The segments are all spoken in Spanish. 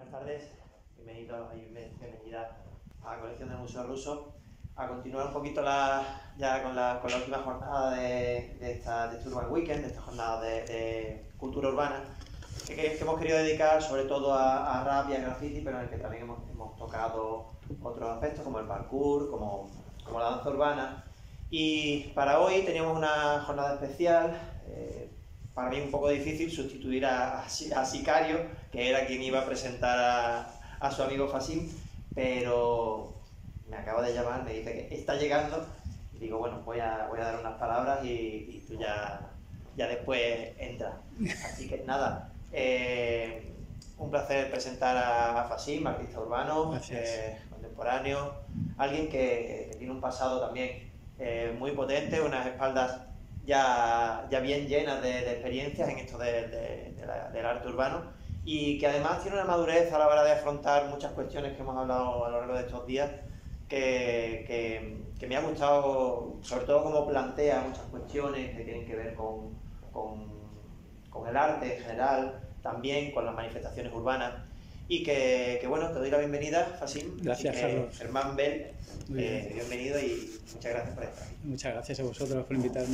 buenas tardes, bienvenida a la colección del Museo Ruso. A continuar un poquito ya con la última jornada de este Urban Weekend, de esta jornada de cultura urbana, que hemos querido dedicar sobre todo a rap y a graffiti, pero en el que también hemos tocado otros aspectos como el parkour, como la danza urbana. Y para hoy teníamos una jornada especial. Para mí un poco difícil sustituir a Sicario, que era quien iba a presentar a su amigo Fasim, pero me acaba de llamar, me dice que está llegando, y digo, bueno, voy a dar unas palabras y tú ya después entras. Así que nada, un placer presentar a Fasim, artista urbano, contemporáneo, alguien que tiene un pasado también muy potente, unas espaldas ya bien llenas de experiencias en esto del arte urbano, y que además tiene una madurez a la hora de afrontar muchas cuestiones que hemos hablado a lo largo de estos días, que me ha gustado, sobre todo cómo plantea muchas cuestiones que tienen que ver con el arte en general, también con las manifestaciones urbanas. Y que bueno, te doy la bienvenida, Fasim. Gracias, Carlos. Germán Bell, bienvenido y muchas gracias por estar aquí. Muchas gracias a vosotros por invitarme.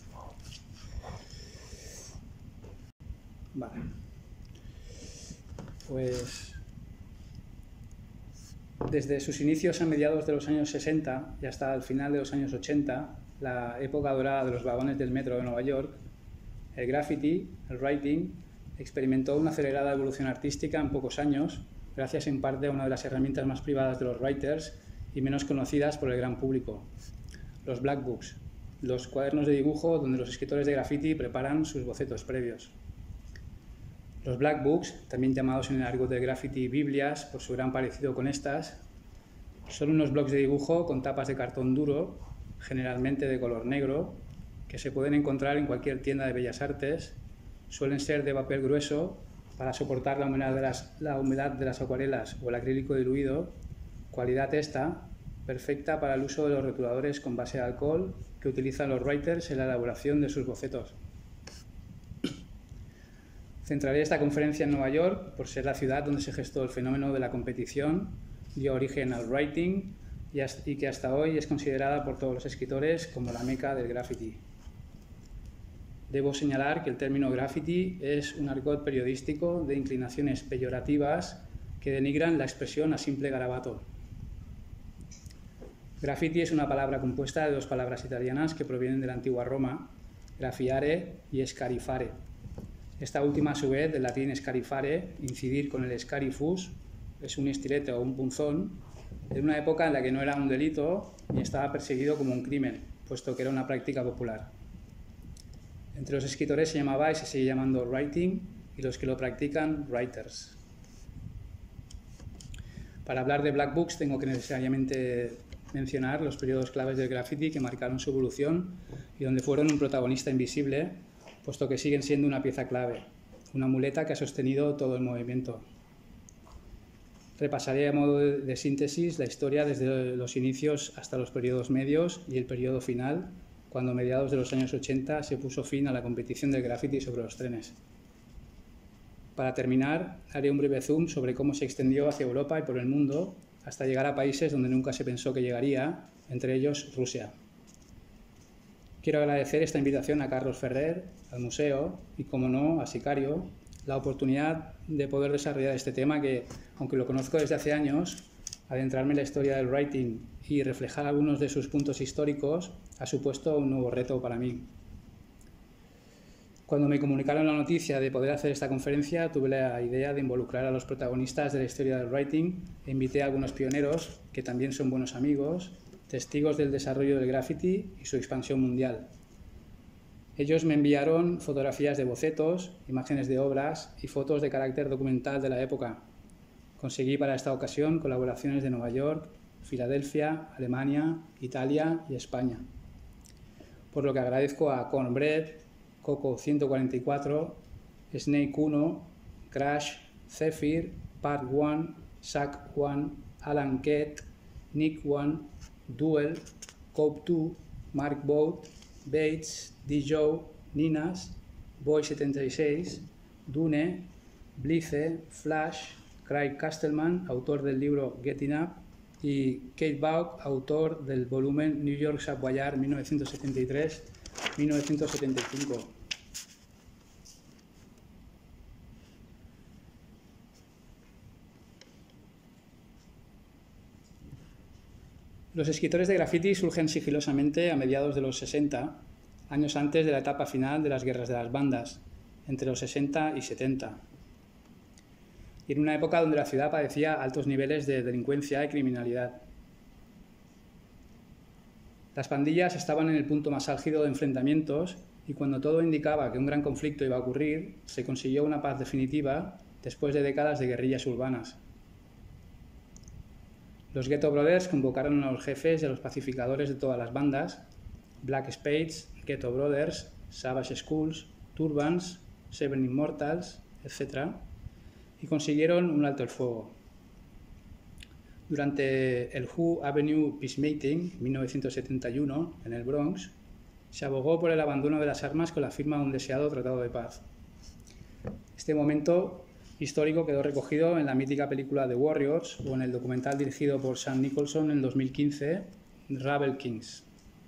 Vale. Pues desde sus inicios a mediados de los años 60 y hasta el final de los años 80, la época dorada de los vagones del metro de Nueva York, el graffiti, el writing, experimentó una acelerada evolución artística en pocos años, gracias en parte a una de las herramientas más privadas de los writers y menos conocidas por el gran público, los black books, los cuadernos de dibujo donde los escritores de graffiti preparan sus bocetos previos. Los black books, también llamados en el argot del graffiti Biblias por su gran parecido con estas, son unos blocs de dibujo con tapas de cartón duro, generalmente de color negro, que se pueden encontrar en cualquier tienda de bellas artes. Suelen ser de papel grueso para soportar la humedad de las acuarelas o el acrílico diluido, cualidad esta perfecta para el uso de los rotuladores con base de alcohol que utilizan los writers en la elaboración de sus bocetos. Centraré esta conferencia en Nueva York por ser la ciudad donde se gestó el fenómeno de la competición, dio origen al writing y que hasta hoy es considerada por todos los escritores como la meca del graffiti. Debo señalar que el término graffiti es un argot periodístico de inclinaciones peyorativas que denigran la expresión a simple garabato. Graffiti es una palabra compuesta de dos palabras italianas que provienen de la antigua Roma, graffiare y scarifare. Esta última, a su vez, del latín scarifare, incidir con el scarifus, es un estilete o un punzón, en una época en la que no era un delito ni estaba perseguido como un crimen, puesto que era una práctica popular. Entre los escritores se llamaba y se sigue llamando writing, y los que lo practican, writers. Para hablar de black books tengo que necesariamente mencionar los periodos claves del graffiti que marcaron su evolución y donde fueron un protagonista invisible, puesto que siguen siendo una pieza clave, una muleta que ha sostenido todo el movimiento. Repasaré a modo de síntesis la historia desde los inicios hasta los periodos medios y el periodo final, cuando a mediados de los años 80 se puso fin a la competición del graffiti sobre los trenes. Para terminar, haré un breve zoom sobre cómo se extendió hacia Europa y por el mundo, hasta llegar a países donde nunca se pensó que llegaría, entre ellos Rusia. Quiero agradecer esta invitación a Carlos Ferrer, al museo y, como no, a Sicario, la oportunidad de poder desarrollar este tema que, aunque lo conozco desde hace años, adentrarme en la historia del writing y reflejar algunos de sus puntos históricos ha supuesto un nuevo reto para mí. Cuando me comunicaron la noticia de poder hacer esta conferencia, tuve la idea de involucrar a los protagonistas de la historia del writing e invité a algunos pioneros, que también son buenos amigos, testigos del desarrollo del graffiti y su expansión mundial. Ellos me enviaron fotografías de bocetos, imágenes de obras y fotos de carácter documental de la época. Conseguí para esta ocasión colaboraciones de Nueva York, Filadelfia, Alemania, Italia y España. Por lo que agradezco a Cornbread, Coco 144, Snake 1, Crash, Zephyr, Part 1, Sack 1, Alan Kett, Nick 1, Duel, Cope 2, Mark Boat, Bates, D-Joe, Ninas, Boy 76, Dune, Blice, Flash, Craig Castleman, autor del libro Getting Up, y Kate Baugh, autor del volumen New York Savoyard 1973-1975. Los escritores de graffiti surgen sigilosamente a mediados de los 60, años antes de la etapa final de las guerras de las bandas, entre los 60 y 70. Y en una época donde la ciudad padecía altos niveles de delincuencia y criminalidad. Las pandillas estaban en el punto más álgido de enfrentamientos y cuando todo indicaba que un gran conflicto iba a ocurrir, se consiguió una paz definitiva después de décadas de guerrillas urbanas. Los Ghetto Brothers convocaron a los jefes y a los pacificadores de todas las bandas, Black Spades, Ghetto Brothers, Savage Skulls, Turbans, Seven Immortals, etc., y consiguieron un alto el fuego. Durante el Who Avenue Peacemaking, 1971, en el Bronx, se abogó por el abandono de las armas con la firma de un deseado tratado de paz. Este momento histórico quedó recogido en la mítica película The Warriors o en el documental dirigido por Sam Nicholson en 2015, Rebel Kings.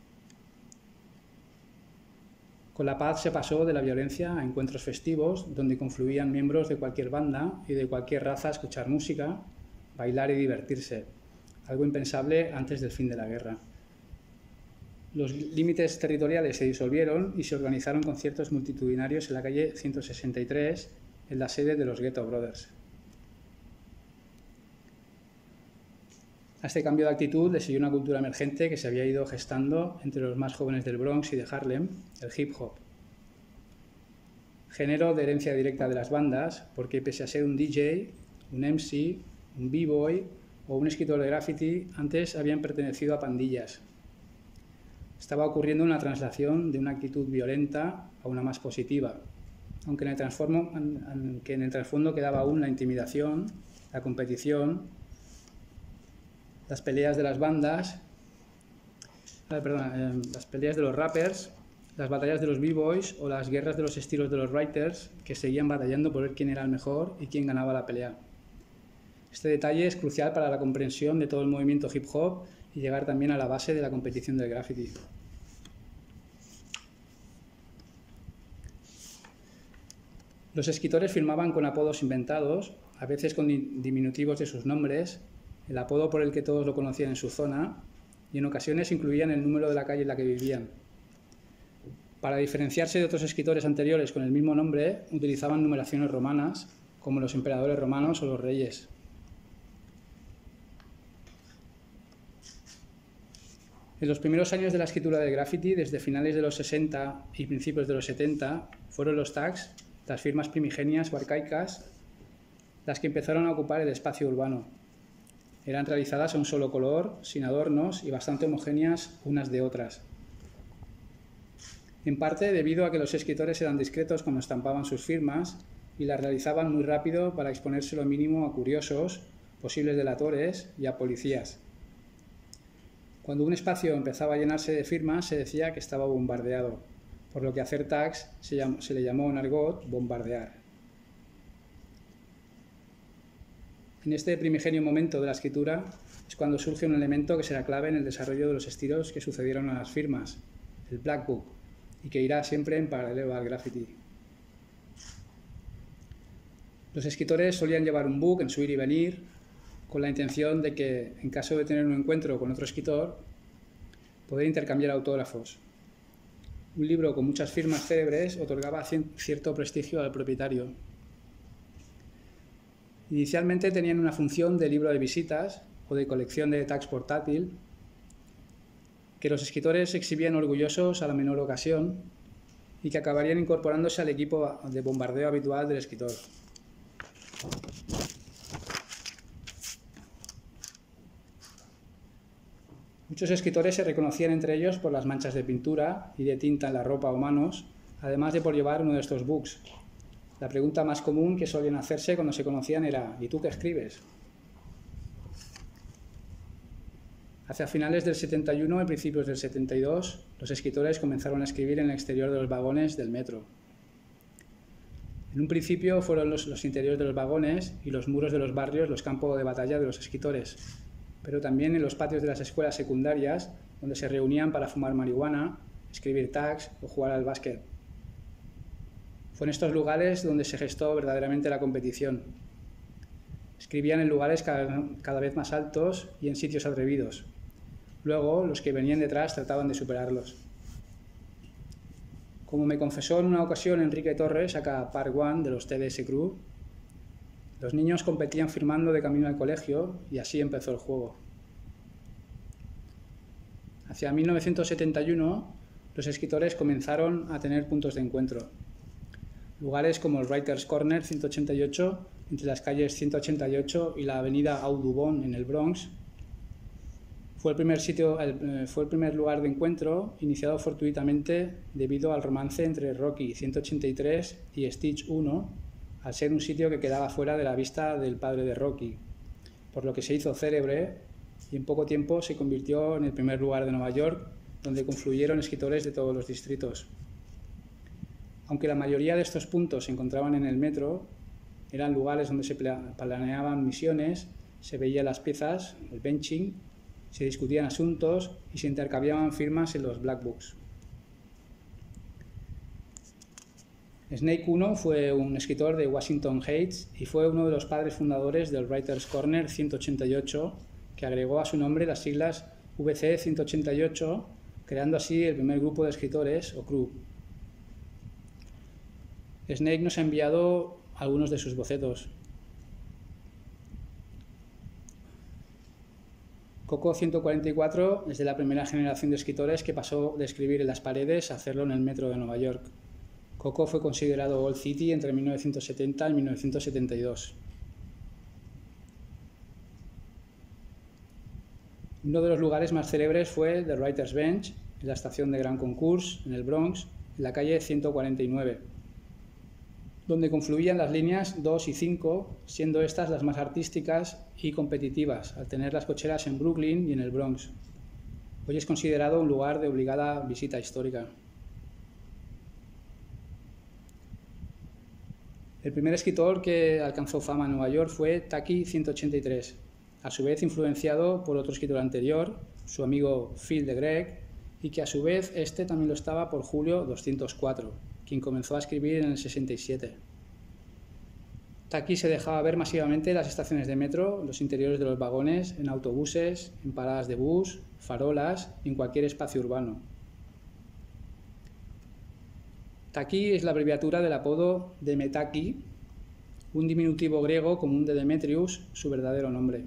Con la paz se pasó de la violencia a encuentros festivos donde confluían miembros de cualquier banda y de cualquier raza a escuchar música, bailar y divertirse, algo impensable antes del fin de la guerra. Los límites territoriales se disolvieron y se organizaron conciertos multitudinarios en la calle 163, en la sede de los Ghetto Brothers. A este cambio de actitud le siguió una cultura emergente que se había ido gestando entre los más jóvenes del Bronx y de Harlem, el hip hop. Género de herencia directa de las bandas, porque pese a ser un DJ, un MC, un b-boy o un escritor de graffiti, antes habían pertenecido a pandillas. Estaba ocurriendo una traslación de una actitud violenta a una más positiva, aunque en el trasfondo quedaba aún la intimidación, la competición, las peleas de las bandas, las peleas de los rappers, las batallas de los b-boys o las guerras de los estilos de los writers que seguían batallando por ver quién era el mejor y quién ganaba la pelea. Este detalle es crucial para la comprensión de todo el movimiento hip hop y llegar también a la base de la competición del graffiti. Los escritores firmaban con apodos inventados, a veces con diminutivos de sus nombres, el apodo por el que todos lo conocían en su zona, y en ocasiones incluían el número de la calle en la que vivían. Para diferenciarse de otros escritores anteriores con el mismo nombre, utilizaban numeraciones romanas, como los emperadores romanos o los reyes. En los primeros años de la escritura del graffiti, desde finales de los 60 y principios de los 70, fueron los tags, las firmas primigenias o arcaicas, las que empezaron a ocupar el espacio urbano. Eran realizadas a un solo color, sin adornos y bastante homogéneas unas de otras. En parte debido a que los escritores eran discretos cuando estampaban sus firmas y las realizaban muy rápido para exponerse lo mínimo a curiosos, posibles delatores y a policías. Cuando un espacio empezaba a llenarse de firmas se decía que estaba bombardeado, por lo que hacer tags se le llamó en argot bombardear. En este primigenio momento de la escritura es cuando surge un elemento que será clave en el desarrollo de los estilos que sucedieron a las firmas, el Black Book, y que irá siempre en paralelo al graffiti. Los escritores solían llevar un book en su ir y venir, con la intención de que, en caso de tener un encuentro con otro escritor, poder intercambiar autógrafos. Un libro con muchas firmas célebres otorgaba cierto prestigio al propietario. Inicialmente tenían una función de libro de visitas o de colección de tags portátil que los escritores exhibían orgullosos a la menor ocasión y que acabarían incorporándose al equipo de bombardeo habitual del escritor. Muchos escritores se reconocían entre ellos por las manchas de pintura y de tinta en la ropa o manos, además de por llevar uno de estos books. La pregunta más común que solían hacerse cuando se conocían era ¿y tú qué escribes? Hacia finales del 71 y principios del 72, los escritores comenzaron a escribir en el exterior de los vagones del metro. En un principio fueron los interiores de los vagones y los muros de los barrios los campos de batalla de los escritores, pero también en los patios de las escuelas secundarias, donde se reunían para fumar marihuana, escribir tags o jugar al básquet. Fue en estos lugares donde se gestó verdaderamente la competición. Escribían en lugares cada vez más altos y en sitios atrevidos. Luego, los que venían detrás trataban de superarlos. Como me confesó en una ocasión Enrique Torres, acá Part 1 de los TDS Crew, los niños competían firmando de camino al colegio y así empezó el juego. Hacia 1971, los escritores comenzaron a tener puntos de encuentro. Lugares como el Writers' Corner 188, entre las calles 188 y la avenida Audubon en el Bronx, fue el primer lugar de encuentro iniciado fortuitamente debido al romance entre Rocky 183 y Stitch 1, al ser un sitio que quedaba fuera de la vista del padre de Rocky, por lo que se hizo célebre y en poco tiempo se convirtió en el primer lugar de Nueva York donde confluyeron escritores de todos los distritos. Aunque la mayoría de estos puntos se encontraban en el metro, eran lugares donde se planeaban misiones, se veían las piezas, el benching, se discutían asuntos y se intercambiaban firmas en los Black Books. Snake 1 fue un escritor de Washington Heights y fue uno de los padres fundadores del Writers' Corner 188, que agregó a su nombre las siglas VC 188, creando así el primer grupo de escritores o crew. Snake nos ha enviado algunos de sus bocetos. Coco 144 es de la primera generación de escritores que pasó de escribir en las paredes a hacerlo en el metro de Nueva York. Coco fue considerado Old City entre 1970 y 1972. Uno de los lugares más célebres fue The Writer's Bench, en la estación de Grand Concourse, en el Bronx, en la calle 149, donde confluían las líneas 2 y 5, siendo estas las más artísticas y competitivas, al tener las cocheras en Brooklyn y en el Bronx. Hoy es considerado un lugar de obligada visita histórica. El primer escritor que alcanzó fama en Nueva York fue Taki 183, a su vez influenciado por otro escritor anterior, su amigo Phil de Greg, y que a su vez este también lo estaba por Julio 204, quien comenzó a escribir en el 67. Taki se dejaba ver masivamente en las estaciones de metro, en los interiores de los vagones, en autobuses, en paradas de bus, farolas y en cualquier espacio urbano. Taki es la abreviatura del apodo de Metaki, un diminutivo griego común de Demetrius, su verdadero nombre.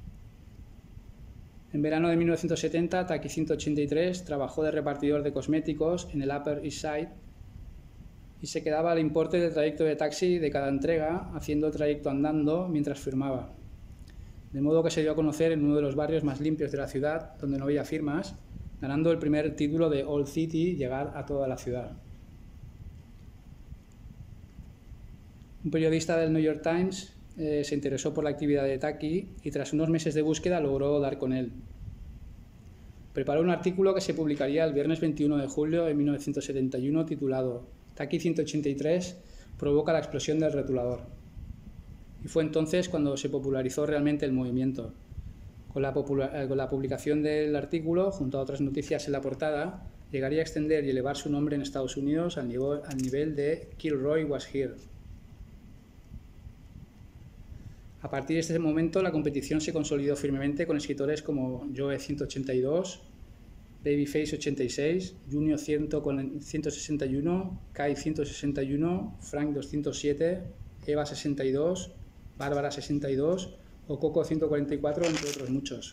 En verano de 1970, Taki 183 trabajó de repartidor de cosméticos en el Upper East Side y se quedaba al importe del trayecto de taxi de cada entrega, haciendo el trayecto andando mientras firmaba. De modo que se dio a conocer en uno de los barrios más limpios de la ciudad, donde no había firmas, ganando el primer título de Old City, llegar a toda la ciudad. Un periodista del New York Times se interesó por la actividad de Taki y tras unos meses de búsqueda logró dar con él. Preparó un artículo que se publicaría el viernes 21 de julio de 1971 titulado Taki 183 provoca la explosión del rotulador. Y fue entonces cuando se popularizó realmente el movimiento. Con la publicación del artículo, junto a otras noticias en la portada, llegaría a extender y elevar su nombre en Estados Unidos al nivel de Kilroy was here. A partir de este momento, la competición se consolidó firmemente con escritores como Joe 182, Babyface 86, Junior 161, Kai 161, Frank 207, Eva 62, Bárbara 62 o Coco 144, entre otros muchos.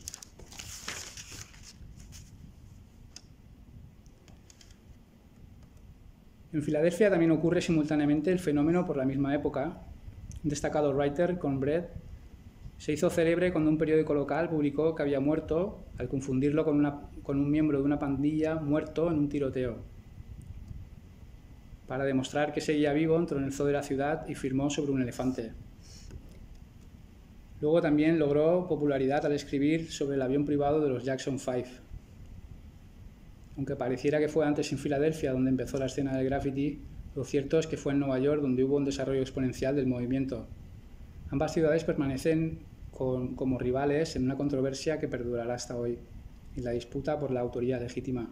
En Filadelfia también ocurre simultáneamente el fenómeno por la misma época. Un destacado writer, Cornbread, se hizo célebre cuando un periódico local publicó que había muerto al confundirlo con un miembro de una pandilla muerto en un tiroteo. Para demostrar que seguía vivo, entró en el zoo de la ciudad y firmó sobre un elefante. Luego también logró popularidad al escribir sobre el avión privado de los Jackson 5. Aunque pareciera que fue antes en Filadelfia donde empezó la escena del graffiti, Lo cierto es que fue en Nueva York donde hubo un desarrollo exponencial del movimiento. Ambas ciudades permanecen como rivales en una controversia que perdurará hasta hoy, en la disputa por la autoría legítima.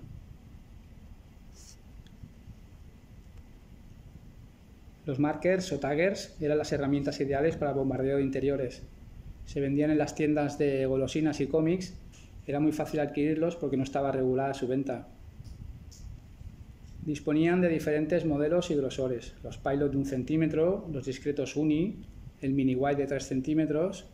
Los markers o taggers eran las herramientas ideales para bombardeo de interiores. Se vendían en las tiendas de golosinas y cómics. Era muy fácil adquirirlos porque no estaba regulada su venta. Disponían de diferentes modelos y grosores. Los pilot de 1 centímetro, los discretos uni, el mini wide de 3 centímetros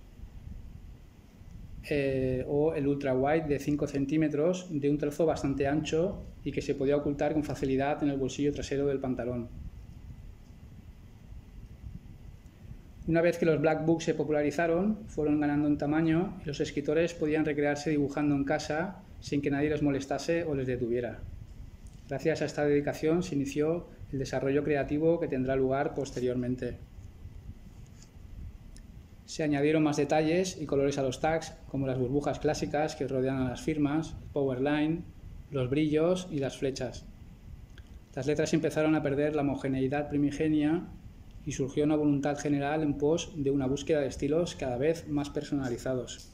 o el ultra wide de 5 centímetros de un trazo bastante ancho y que se podía ocultar con facilidad en el bolsillo trasero del pantalón. Una vez que los Black Books se popularizaron, fueron ganando en tamaño y los escritores podían recrearse dibujando en casa sin que nadie les molestase o les detuviera. Gracias a esta dedicación se inició el desarrollo creativo que tendrá lugar posteriormente. Se añadieron más detalles y colores a los tags, como las burbujas clásicas que rodean a las firmas, el powerline, los brillos y las flechas. Las letras empezaron a perder la homogeneidad primigenia y surgió una voluntad general en pos de una búsqueda de estilos cada vez más personalizados.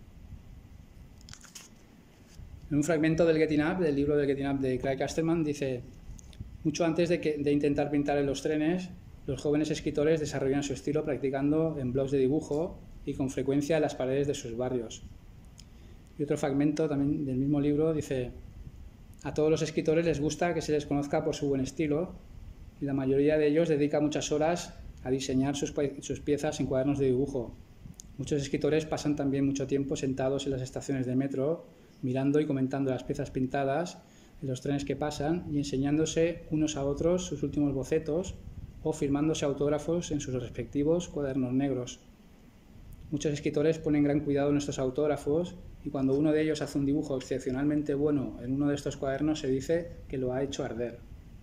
En un fragmento del Getting Up, del libro del Getting Up de Craig Casterman, dice: mucho antes de intentar pintar en los trenes, los jóvenes escritores desarrollan su estilo practicando en blogs de dibujo y con frecuencia en las paredes de sus barrios. Y otro fragmento también del mismo libro dice: a todos los escritores les gusta que se les conozca por su buen estilo, y la mayoría de ellos dedica muchas horas a diseñar sus piezas en cuadernos de dibujo. Muchos escritores pasan también mucho tiempo sentados en las estaciones de metro, mirando y comentando las piezas pintadas en los trenes que pasan y enseñándose unos a otros sus últimos bocetos o firmándose autógrafos en sus respectivos cuadernos negros. Muchos escritores ponen gran cuidado en estos autógrafos y cuando uno de ellos hace un dibujo excepcionalmente bueno en uno de estos cuadernos se dice que lo ha hecho arder.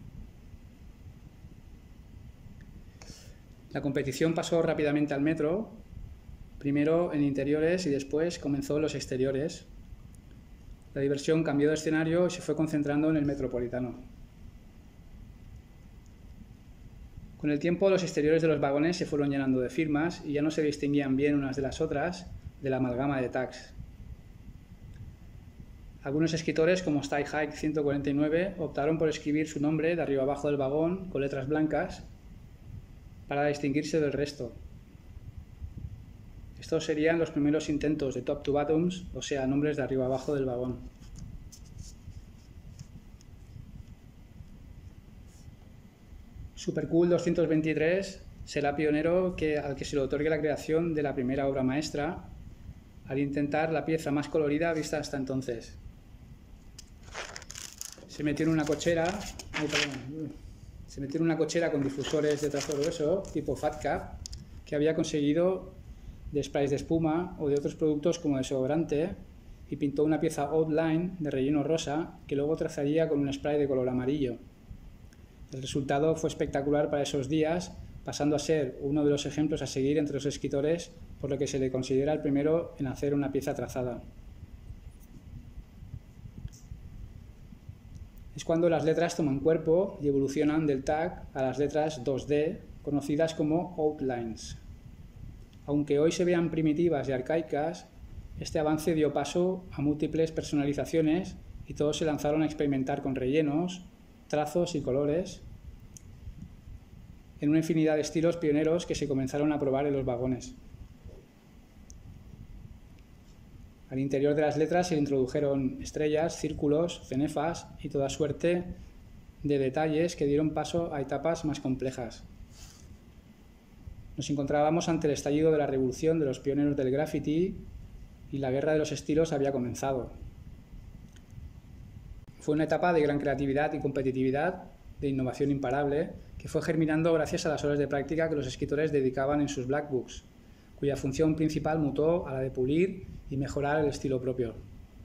La competición pasó rápidamente al metro, primero en interiores y después comenzó en los exteriores. La diversión cambió de escenario y se fue concentrando en el metropolitano. Con el tiempo, los exteriores de los vagones se fueron llenando de firmas y ya no se distinguían bien unas de las otras de la amalgama de tags. Algunos escritores, como Style Hike 149, optaron por escribir su nombre de arriba abajo del vagón con letras blancas para distinguirse del resto. Estos serían los primeros intentos de top to bottoms, o sea, nombres de arriba abajo del vagón. Supercool 223 será pionero al que se le otorgue la creación de la primera obra maestra, al intentar la pieza más colorida vista hasta entonces. Se metió en una cochera con difusores de trazo grueso, tipo Fat Cap, que había conseguido de sprays de espuma o de otros productos como desodorante, y pintó una pieza outline de relleno rosa que luego trazaría con un spray de color amarillo. El resultado fue espectacular para esos días, pasando a ser uno de los ejemplos a seguir entre los escritores, por lo que se le considera el primero en hacer una pieza trazada. Es cuando las letras toman cuerpo y evolucionan del tag a las letras 2D, conocidas como outlines. Aunque hoy se vean primitivas y arcaicas, este avance dio paso a múltiples personalizaciones y todos se lanzaron a experimentar con rellenos, trazos y colores en una infinidad de estilos pioneros que se comenzaron a probar en los vagones. Al interior de las letras se introdujeron estrellas, círculos, cenefas y toda suerte de detalles que dieron paso a etapas más complejas. Nos encontrábamos ante el estallido de la revolución de los pioneros del graffiti y la guerra de los estilos había comenzado. Fue una etapa de gran creatividad y competitividad, de innovación imparable, que fue germinando gracias a las horas de práctica que los escritores dedicaban en sus Black Books, cuya función principal mutó a la de pulir y mejorar el estilo propio.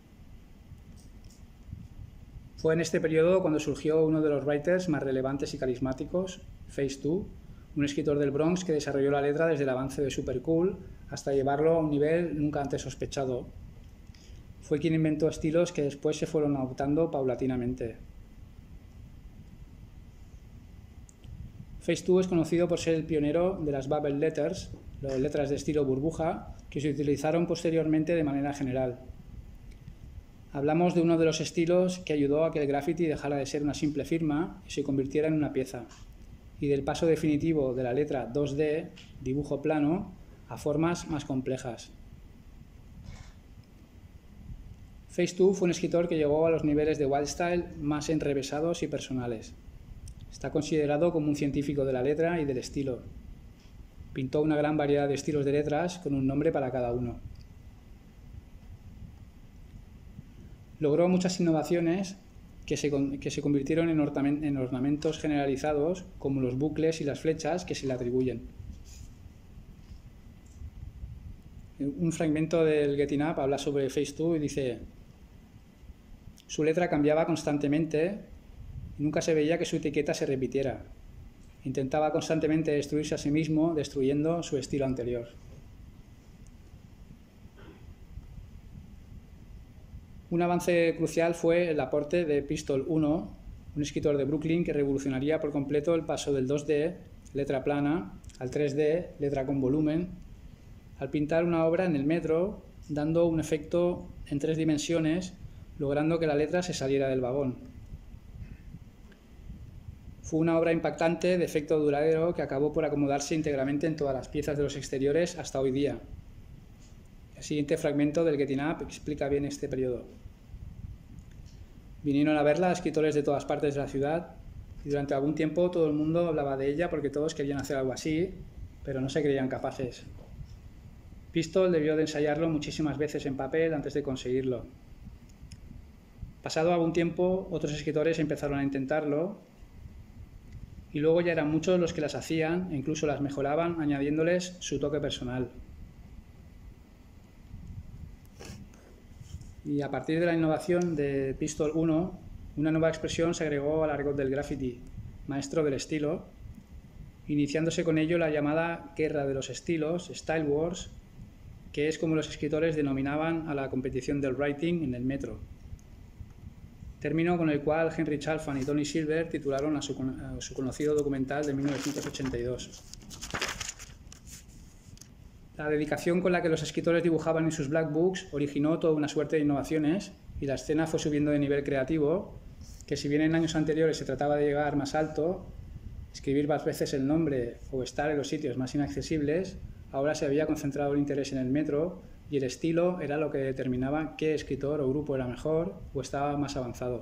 Fue en este periodo cuando surgió uno de los writers más relevantes y carismáticos, Phase 2, un escritor del Bronx que desarrolló la letra desde el avance de Supercool hasta llevarlo a un nivel nunca antes sospechado. Fue quien inventó estilos que después se fueron adoptando paulatinamente. Face2 es conocido por ser el pionero de las bubble letters, las letras de estilo burbuja, que se utilizaron posteriormente de manera general. Hablamos de uno de los estilos que ayudó a que el graffiti dejara de ser una simple firma y se convirtiera en una pieza, y del paso definitivo de la letra 2D, dibujo plano, a formas más complejas. Face2 fue un escritor que llegó a los niveles de Wildstyle más enrevesados y personales. Está considerado como un científico de la letra y del estilo. Pintó una gran variedad de estilos de letras con un nombre para cada uno. Logró muchas innovaciones que se convirtieron en ornamentos generalizados, como los bucles y las flechas que se le atribuyen. Un fragmento del Getting Up habla sobre Face2 y dice: su letra cambiaba constantemente y nunca se veía que su etiqueta se repitiera. Intentaba constantemente destruirse a sí mismo, destruyendo su estilo anterior. Un avance crucial fue el aporte de Pistol 1, un escritor de Brooklyn que revolucionaría por completo el paso del 2D, letra plana, al 3D, letra con volumen, al pintar una obra en el metro, dando un efecto en 3 dimensiones, logrando que la letra se saliera del vagón. Fue una obra impactante de efecto duradero que acabó por acomodarse íntegramente en todas las piezas de los exteriores hasta hoy día. El siguiente fragmento del Getting Up explica bien este periodo. Vinieron a verla escritores de todas partes de la ciudad y durante algún tiempo todo el mundo hablaba de ella porque todos querían hacer algo así, pero no se creían capaces. Pistol debió de ensayarlo muchísimas veces en papel antes de conseguirlo. Pasado algún tiempo, otros escritores empezaron a intentarlo y luego ya eran muchos los que las hacían e incluso las mejoraban añadiéndoles su toque personal. Y a partir de la innovación de Pistol 1, una nueva expresión se agregó al argot del graffiti, maestro del estilo, iniciándose con ello la llamada guerra de los estilos, Style Wars, que es como los escritores denominaban a la competición del writing en el metro. Término con el cual Henry Chalfant y Tony Silver titularon a su conocido documental de 1982. La dedicación con la que los escritores dibujaban en sus black books originó toda una suerte de innovaciones y la escena fue subiendo de nivel creativo, que si bien en años anteriores se trataba de llegar más alto, escribir más veces el nombre o estar en los sitios más inaccesibles, ahora se había concentrado el interés en el metro y el estilo era lo que determinaba qué escritor o grupo era mejor o estaba más avanzado.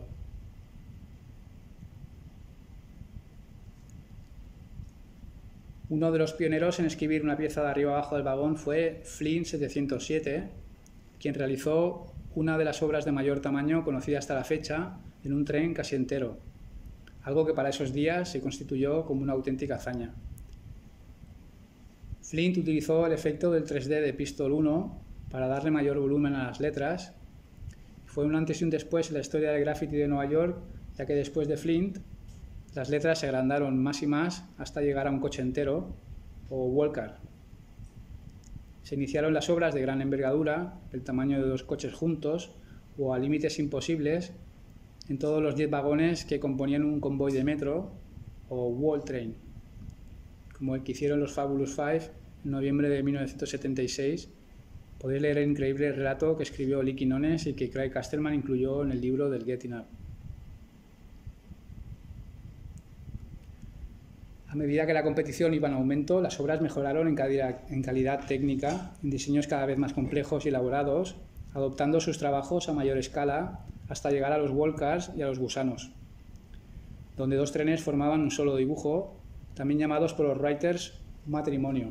Uno de los pioneros en escribir una pieza de arriba abajo del vagón fue Flint 707, quien realizó una de las obras de mayor tamaño conocida hasta la fecha en un tren casi entero, algo que para esos días se constituyó como una auténtica hazaña. Flint utilizó el efecto del 3D de Pistol 1 para darle mayor volumen a las letras. Fue un antes y un después en la historia del graffiti de Nueva York, ya que después de Flint las letras se agrandaron más y más hasta llegar a un coche entero, o wallcar. Se iniciaron las obras de gran envergadura, el tamaño de 2 coches juntos, o a límites imposibles, en todos los 10 vagones que componían un convoy de metro, o wall train, como el que hicieron los Fabulous Five en noviembre de 1976. Podéis leer el increíble relato que escribió Lee Quinones y que Craig Casterman incluyó en el libro del Getting Up. A medida que la competición iba en aumento, las obras mejoraron en calidad técnica, en diseños cada vez más complejos y elaborados, adoptando sus trabajos a mayor escala hasta llegar a los wallcars y a los gusanos, donde 2 trenes formaban un solo dibujo, también llamados por los writers un matrimonio.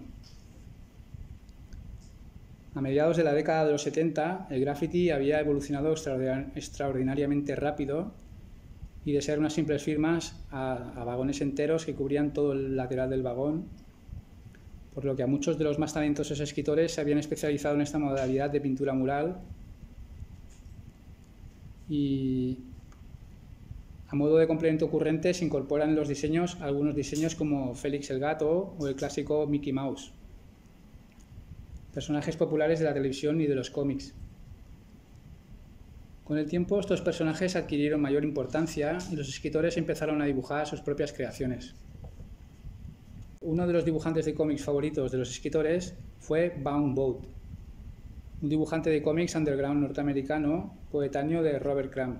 A mediados de la década de los 70, el graffiti había evolucionado extraordinariamente rápido y de ser unas simples firmas a vagones enteros que cubrían todo el lateral del vagón, por lo que a muchos de los más talentosos escritores se habían especializado en esta modalidad de pintura mural y a modo de complemento ocurrente se incorporan en los diseños algunos diseños como Félix el Gato o el clásico Mickey Mouse, personajes populares de la televisión y de los cómics. Con el tiempo, estos personajes adquirieron mayor importancia y los escritores empezaron a dibujar sus propias creaciones. Uno de los dibujantes de cómics favoritos de los escritores fue Vaughn Bode, un dibujante de cómics underground norteamericano coetáneo de Robert Crumb.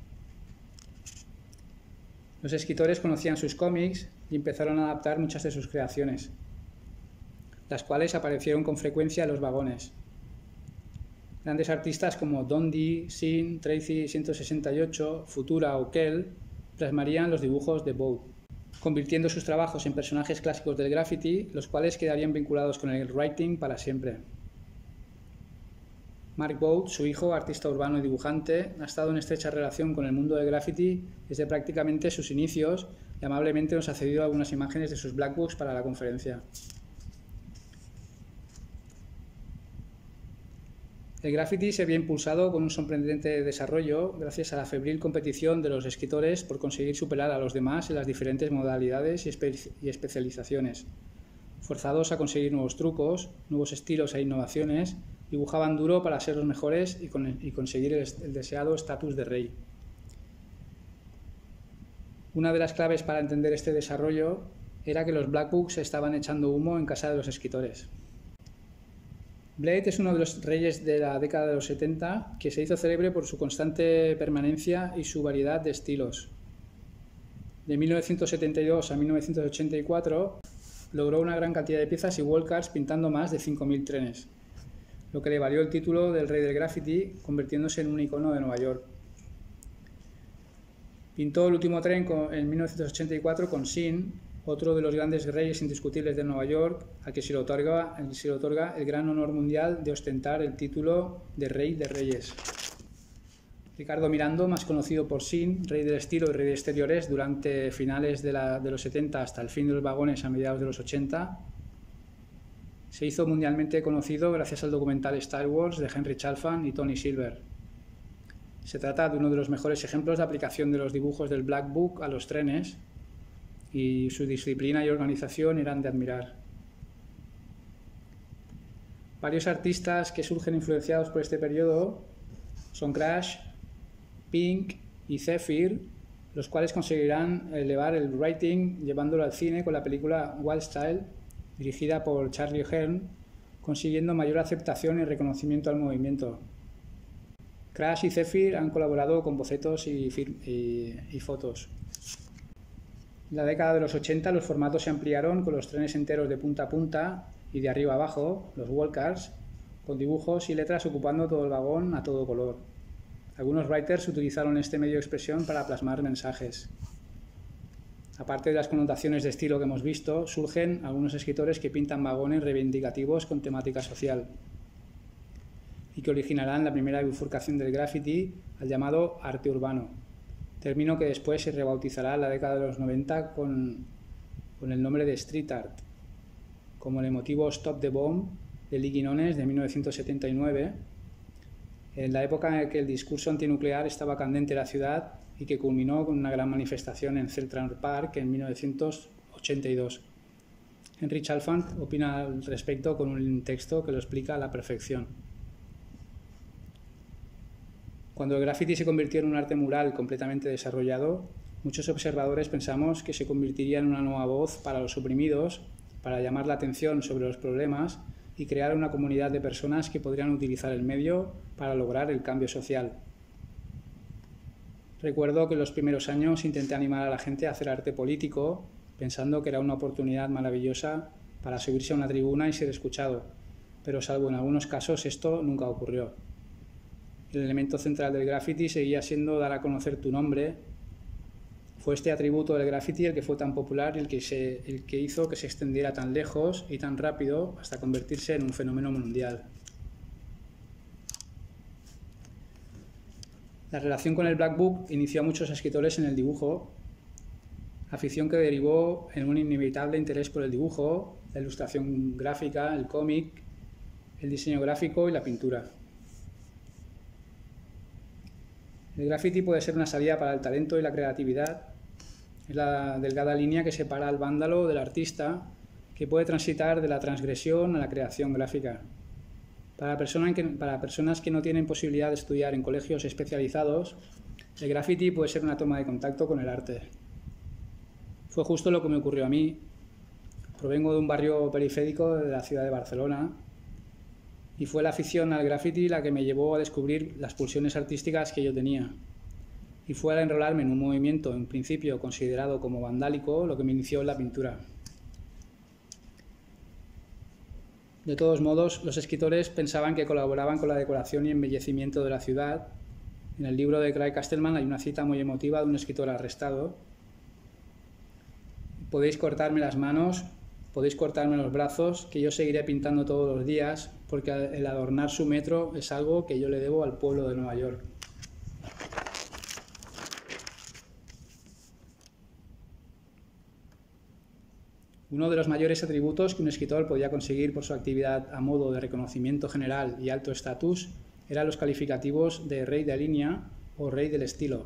Los escritores conocían sus cómics y empezaron a adaptar muchas de sus creaciones, las cuales aparecieron con frecuencia en los vagones. Grandes artistas como Dondi, Sin, Tracy 168, Futura o Kell plasmarían los dibujos de Bode, convirtiendo sus trabajos en personajes clásicos del graffiti, los cuales quedarían vinculados con el writing para siempre. Mark Bode, su hijo, artista urbano y dibujante, ha estado en estrecha relación con el mundo del graffiti desde prácticamente sus inicios y amablemente nos ha cedido algunas imágenes de sus black books para la conferencia. El graffiti se había impulsado con un sorprendente desarrollo gracias a la febril competición de los escritores por conseguir superar a los demás en las diferentes modalidades y especializaciones. Forzados a conseguir nuevos trucos, nuevos estilos e innovaciones, dibujaban duro para ser los mejores y conseguir el deseado estatus de rey. Una de las claves para entender este desarrollo era que los black books estaban echando humo en casa de los escritores. Blade es uno de los reyes de la década de los 70 que se hizo célebre por su constante permanencia y su variedad de estilos. De 1972 a 1984 logró una gran cantidad de piezas y wallcards pintando más de 5.000 trenes, lo que le valió el título del rey del graffiti, convirtiéndose en un icono de Nueva York. Pintó el último tren en 1984 con Sin, otro de los grandes reyes indiscutibles de Nueva York, a que se le otorga el gran honor mundial de ostentar el título de Rey de Reyes. Ricardo Mirando, más conocido por Sin, rey del estilo y rey de exteriores, durante finales de los 70 hasta el fin de los vagones a mediados de los 80, se hizo mundialmente conocido gracias al documental Star Wars de Henry Chalfant y Tony Silver. Se trata de uno de los mejores ejemplos de aplicación de los dibujos del Black Book a los trenes, y su disciplina y organización eran de admirar. Varios artistas que surgen influenciados por este periodo son Crash, Pink y Zephyr, los cuales conseguirán elevar el writing llevándolo al cine con la película Wild Style, dirigida por Charlie Hearn, consiguiendo mayor aceptación y reconocimiento al movimiento. Crash y Zephyr han colaborado con bocetos y fotos. En la década de los 80 los formatos se ampliaron con los trenes enteros de punta a punta y de arriba a abajo, los wallcards, con dibujos y letras ocupando todo el vagón a todo color. Algunos writers utilizaron este medio de expresión para plasmar mensajes. Aparte de las connotaciones de estilo que hemos visto, surgen algunos escritores que pintan vagones reivindicativos con temática social y que originarán la primera bifurcación del graffiti al llamado arte urbano, término que después se rebautizará en la década de los 90 con el nombre de street art, como el emotivo Stop the Bomb de Lee Quinones de 1979, en la época en que el discurso antinuclear estaba candente en la ciudad y que culminó con una gran manifestación en Central Park en 1982. Henry Chalfant opina al respecto con un texto que lo explica a la perfección. Cuando el graffiti se convirtió en un arte mural completamente desarrollado, muchos observadores pensamos que se convertiría en una nueva voz para los oprimidos, para llamar la atención sobre los problemas y crear una comunidad de personas que podrían utilizar el medio para lograr el cambio social. Recuerdo que en los primeros años intenté animar a la gente a hacer arte político, pensando que era una oportunidad maravillosa para subirse a una tribuna y ser escuchado, pero salvo en algunos casos esto nunca ocurrió. El elemento central del graffiti seguía siendo dar a conocer tu nombre. Fue este atributo del graffiti el que fue tan popular y el que hizo que se extendiera tan lejos y tan rápido hasta convertirse en un fenómeno mundial. La relación con el Black Book inició a muchos escritores en el dibujo, afición que derivó en un inevitable interés por el dibujo, la ilustración gráfica, el cómic, el diseño gráfico y la pintura. El graffiti puede ser una salida para el talento y la creatividad. Es la delgada línea que separa al vándalo del artista, que puede transitar de la transgresión a la creación gráfica. Para personas que no tienen posibilidad de estudiar en colegios especializados, el graffiti puede ser una toma de contacto con el arte. Fue justo lo que me ocurrió a mí. Provengo de un barrio periférico de la ciudad de Barcelona y fue la afición al graffiti la que me llevó a descubrir las pulsiones artísticas que yo tenía. Y fue al enrolarme en un movimiento en principio considerado como vandálico lo que me inició en la pintura. De todos modos, los escritores pensaban que colaboraban con la decoración y embellecimiento de la ciudad. En el libro de Craig Castleman hay una cita muy emotiva de un escritor arrestado. Podéis cortarme las manos, podéis cortarme los brazos, que yo seguiré pintando todos los días, porque el adornar su metro es algo que yo le debo al pueblo de Nueva York. Uno de los mayores atributos que un escritor podía conseguir por su actividad a modo de reconocimiento general y alto estatus eran los calificativos de rey de línea o rey del estilo.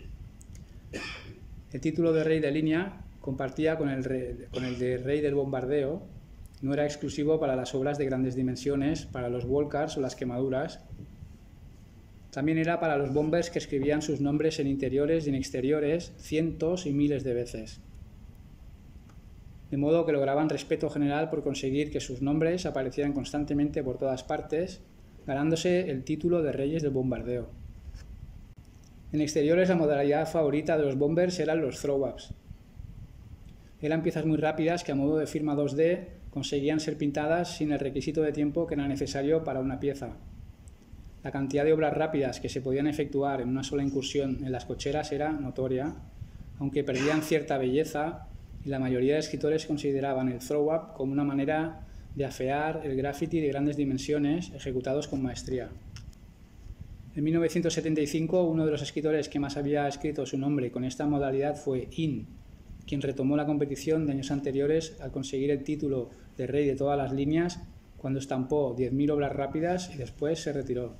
El título de rey de línea compartía con el de rey del bombardeo, no era exclusivo para las obras de grandes dimensiones, para los walkers o las quemaduras. También era para los bombers que escribían sus nombres en interiores y en exteriores cientos y miles de veces. De modo que lograban respeto general por conseguir que sus nombres aparecieran constantemente por todas partes, ganándose el título de reyes del bombardeo. En exteriores la modalidad favorita de los bombers eran los throw-ups. Eran piezas muy rápidas que a modo de firma 2D conseguían ser pintadas sin el requisito de tiempo que era necesario para una pieza. La cantidad de obras rápidas que se podían efectuar en una sola incursión en las cocheras era notoria, aunque perdían cierta belleza, y la mayoría de escritores consideraban el throw-up como una manera de afear el graffiti de grandes dimensiones ejecutados con maestría. En 1975, uno de los escritores que más había escrito su nombre con esta modalidad fue In, quien retomó la competición de años anteriores al conseguir el título de rey de todas las líneas cuando estampó 10.000 obras rápidas y después se retiró.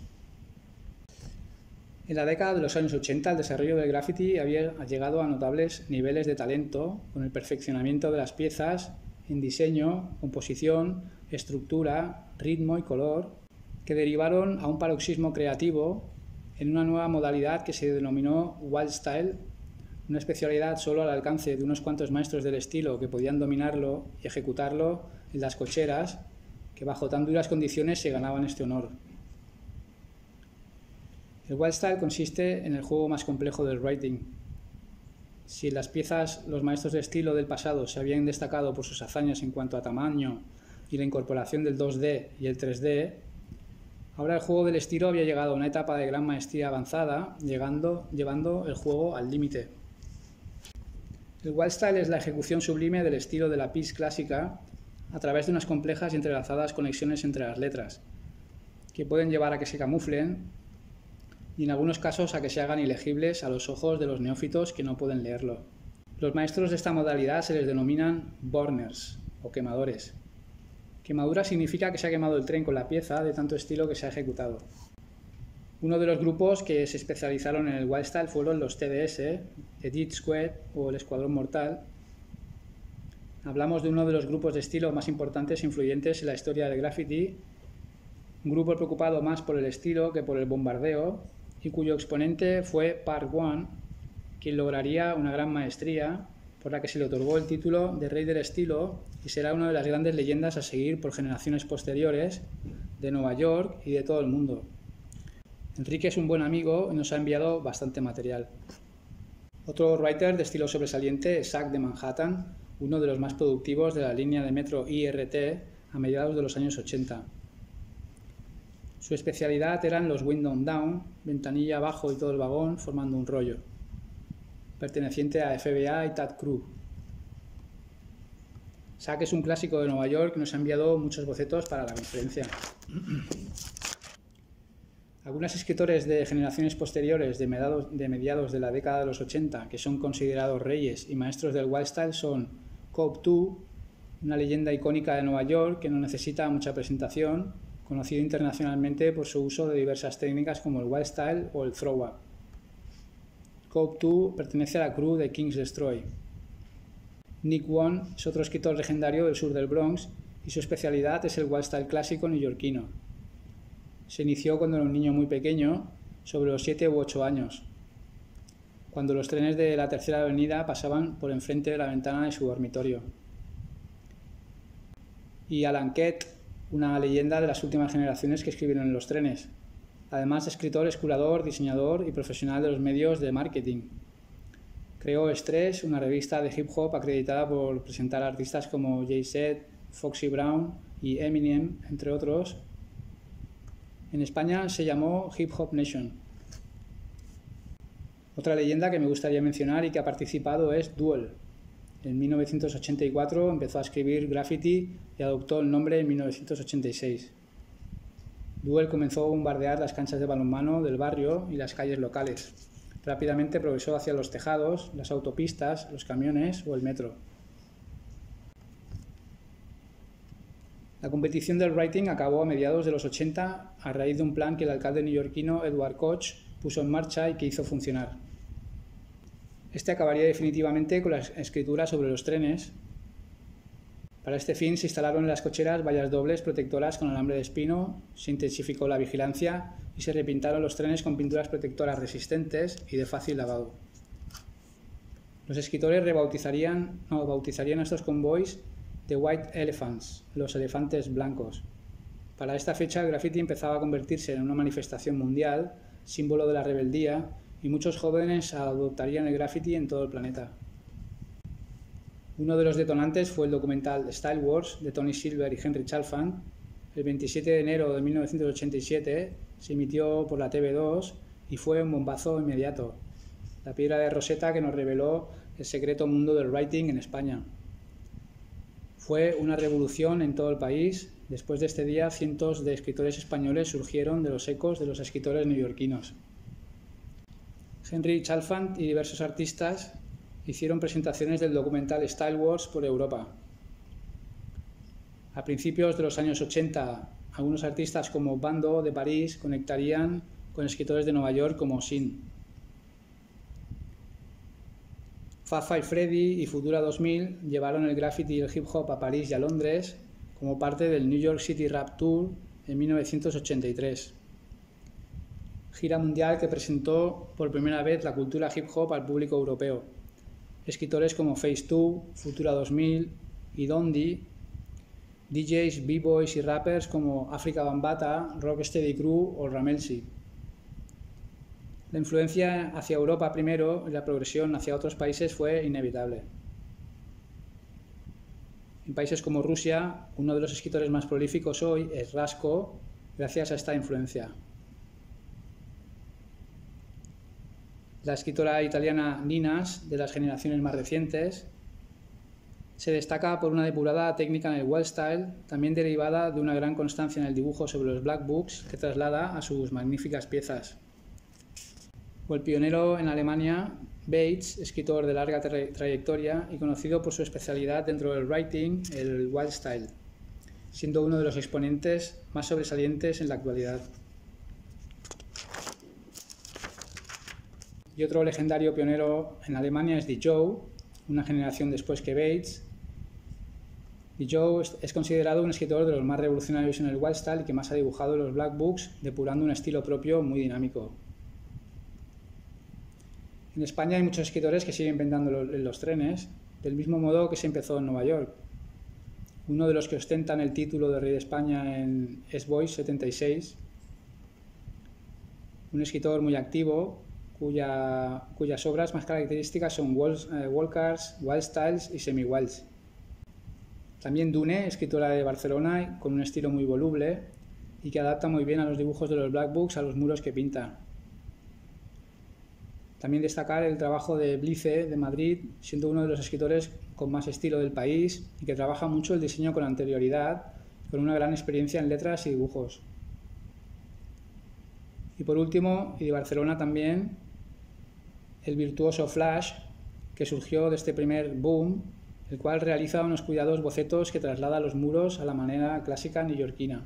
En la década de los años 80, el desarrollo del graffiti había llegado a notables niveles de talento con el perfeccionamiento de las piezas en diseño, composición, estructura, ritmo y color, que derivaron a un paroxismo creativo en una nueva modalidad que se denominó Wild Style, una especialidad solo al alcance de unos cuantos maestros del estilo que podían dominarlo y ejecutarlo en las cocheras, que bajo tan duras condiciones se ganaban este honor. El Wild Style consiste en el juego más complejo del writing. Si en las piezas los maestros de estilo del pasado se habían destacado por sus hazañas en cuanto a tamaño y la incorporación del 2D y el 3D, ahora el juego del estilo había llegado a una etapa de gran maestría avanzada, llevando el juego al límite. El Wild Style es la ejecución sublime del estilo de la piece clásica a través de unas complejas y entrelazadas conexiones entre las letras, que pueden llevar a que se camuflen y en algunos casos a que se hagan ilegibles a los ojos de los neófitos que no pueden leerlo. Los maestros de esta modalidad se les denominan burners o quemadores. Quemadura significa que se ha quemado el tren con la pieza de tanto estilo que se ha ejecutado. Uno de los grupos que se especializaron en el Wild Style fueron los TDS, Edit Squad o el Escuadrón Mortal. Hablamos de uno de los grupos de estilo más importantes e influyentes en la historia del graffiti, un grupo preocupado más por el estilo que por el bombardeo, y cuyo exponente fue Park One, quien lograría una gran maestría por la que se le otorgó el título de Rey del Estilo y será una de las grandes leyendas a seguir por generaciones posteriores de Nueva York y de todo el mundo. Enrique es un buen amigo y nos ha enviado bastante material. Otro writer de estilo sobresaliente es Zach de Manhattan, uno de los más productivos de la línea de metro IRT a mediados de los años 80. Su especialidad eran los window down, ventanilla abajo y todo el vagón formando un rollo, perteneciente a FBA y Tad Crew. Zach es un clásico de Nueva York que nos ha enviado muchos bocetos para la conferencia. Algunos escritores de generaciones posteriores de mediados de la década de los 80 que son considerados reyes y maestros del Wild Style son Cobb 2, una leyenda icónica de Nueva York que no necesita mucha presentación, conocido internacionalmente por su uso de diversas técnicas como el Wild Style o el Throw-Up. Cobb 2 pertenece a la crew de King's Destroy. Nick One es otro escritor legendario del sur del Bronx y su especialidad es el Wild Style clásico neoyorquino. Se inició cuando era un niño muy pequeño, sobre los 7 u 8 años, cuando los trenes de la Tercera Avenida pasaban por enfrente de la ventana de su dormitorio. y Alan Kett, una leyenda de las últimas generaciones que escribieron en los trenes. Además de escritor, es curador, diseñador y profesional de los medios de marketing. Creó Stress, una revista de hip hop acreditada por presentar a artistas como Jay-Z, Foxy Brown y Eminem, entre otros. En España se llamó Hip Hop Nation. Otra leyenda que me gustaría mencionar y que ha participado es Duel. En 1984 empezó a escribir graffiti y adoptó el nombre en 1986. Duel comenzó a bombardear las canchas de balonmano del barrio y las calles locales. Rápidamente progresó hacia los tejados, las autopistas, los camiones o el metro. La competición del writing acabó a mediados de los 80 a raíz de un plan que el alcalde neoyorquino Edward Koch puso en marcha y que hizo funcionar. Este acabaría definitivamente con la escritura sobre los trenes. Para este fin se instalaron en las cocheras vallas dobles protectoras con alambre de espino, se intensificó la vigilancia y se repintaron los trenes con pinturas protectoras resistentes y de fácil lavado. Los escritores bautizarían a estos convoys The White Elephants, los elefantes blancos. Para esta fecha el graffiti empezaba a convertirse en una manifestación mundial, símbolo de la rebeldía, y muchos jóvenes adoptarían el graffiti en todo el planeta. Uno de los detonantes fue el documental Style Wars de Tony Silver y Henry Chalfant. El 27 de enero de 1987 se emitió por la TV2 y fue un bombazo inmediato. La piedra de Rosetta que nos reveló el secreto mundo del writing en España. Fue una revolución en todo el país. Después de este día, cientos de escritores españoles surgieron de los ecos de los escritores neoyorquinos. Henry Chalfant y diversos artistas hicieron presentaciones del documental Style Wars por Europa. A principios de los años 80, algunos artistas como Bando de París conectarían con escritores de Nueva York como Sin. Fab Five Freddy y Futura 2000 llevaron el graffiti y el hip hop a París y a Londres como parte del New York City Rap Tour en 1983. Gira mundial que presentó por primera vez la cultura hip hop al público europeo. Escritores como Phase 2, Futura 2000 y Dondi, DJs, b-boys y rappers como Afrika Bambaataa, Rocksteady Crew o Ramelsi. La influencia hacia Europa primero y la progresión hacia otros países fue inevitable. En países como Rusia, uno de los escritores más prolíficos hoy es Rasko, gracias a esta influencia. La escritora italiana Ninas, de las generaciones más recientes, se destaca por una depurada técnica en el wild style, también derivada de una gran constancia en el dibujo sobre los black books que traslada a sus magníficas piezas. O el pionero en Alemania, Bates, escritor de larga trayectoria y conocido por su especialidad dentro del writing, el wild style, siendo uno de los exponentes más sobresalientes en la actualidad. Y otro legendario pionero en Alemania es Die Joe, una generación después que Bates. Die Joe es considerado un escritor de los más revolucionarios en el wild style y que más ha dibujado los black books, depurando un estilo propio muy dinámico. En España hay muchos escritores que siguen inventando en los trenes, del mismo modo que se empezó en Nueva York. Uno de los que ostentan el título de Rey de España es Boyce 76, un escritor muy activo, cuyas obras más características son Walkers, Wild Styles y Semi-Wilds. También Dune, escritora de Barcelona, con un estilo muy voluble y que adapta muy bien a los dibujos de los black books a los muros que pinta. También destacar el trabajo de Blice, de Madrid, siendo uno de los escritores con más estilo del país y que trabaja mucho el diseño con anterioridad, con una gran experiencia en letras y dibujos. Y por último, y de Barcelona también, el virtuoso Flash, que surgió de este primer boom, el cual realiza unos cuidados bocetos que traslada los muros a la manera clásica neoyorquina.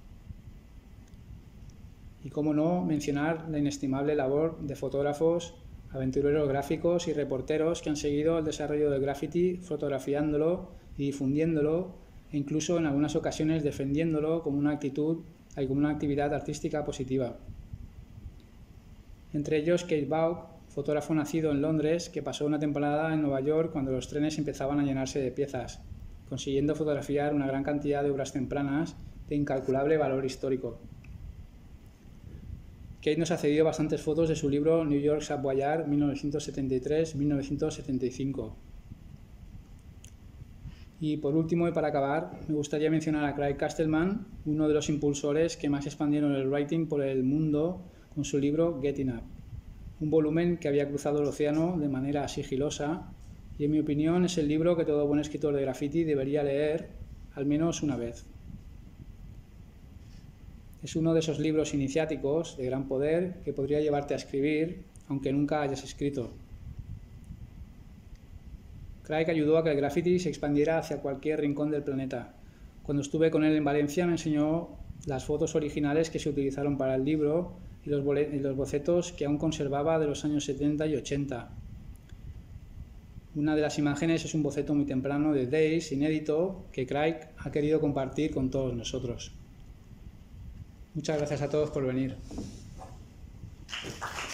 Y cómo no mencionar la inestimable labor de fotógrafos, aventureros gráficos y reporteros que han seguido el desarrollo del graffiti fotografiándolo y difundiéndolo e incluso en algunas ocasiones defendiéndolo como una actividad artística positiva. Entre ellos Keith Baugh, fotógrafo nacido en Londres que pasó una temporada en Nueva York cuando los trenes empezaban a llenarse de piezas. consiguiendo fotografiar una gran cantidad de obras tempranas de incalculable valor histórico. Kate nos ha cedido bastantes fotos de su libro New York Subway Art 1973-1975. Y por último, y para acabar, me gustaría mencionar a Craig Castleman, uno de los impulsores que más expandieron el writing por el mundo con su libro Getting Up, un volumen que había cruzado el océano de manera sigilosa y en mi opinión es el libro que todo buen escritor de graffiti debería leer al menos una vez. Es uno de esos libros iniciáticos de gran poder que podría llevarte a escribir, aunque nunca hayas escrito. Craig ayudó a que el graffiti se expandiera hacia cualquier rincón del planeta. Cuando estuve con él en Valencia me enseñó las fotos originales que se utilizaron para el libro y los bocetos que aún conservaba de los años 70 y 80. Una de las imágenes es un boceto muy temprano de Days, inédito, que Craig ha querido compartir con todos nosotros. Muchas gracias a todos por venir.